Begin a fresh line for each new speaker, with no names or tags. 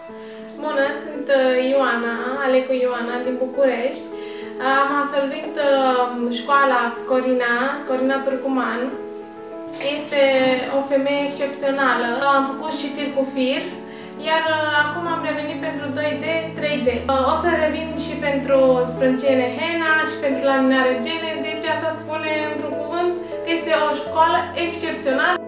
Bună, sunt Ioana, Alecu Ioana din București. Am absolvit școala Corina Turcuman. Este o femeie excepțională. Am făcut și fir cu fir, iar acum am revenit pentru 2D, 3D. O să revin și pentru sprâncene henna și pentru laminare gene, deci asta spune într-un cuvânt că este o școală excepțională.